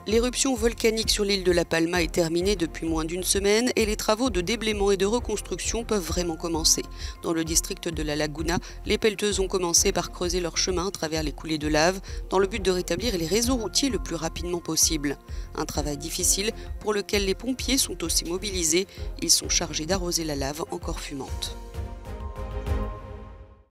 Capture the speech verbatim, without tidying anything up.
L'éruption volcanique sur l'île de La Palma est terminée depuis moins d'une semaine et les travaux de déblaiement et de reconstruction peuvent vraiment commencer. Dans le district de La Laguna, les pelleteuses ont commencé par creuser leur chemin à travers les coulées de lave dans le but de rétablir les réseaux routiers le plus rapidement possible. Un travail difficile pour lequel les pompiers sont aussi mobilisés. Ils sont chargés d'arroser la lave encore fumante.